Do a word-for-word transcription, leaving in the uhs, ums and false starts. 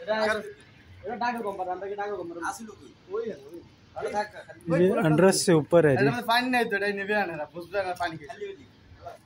ये अंडरस से ऊपर है जी। पानी नहीं तो पानी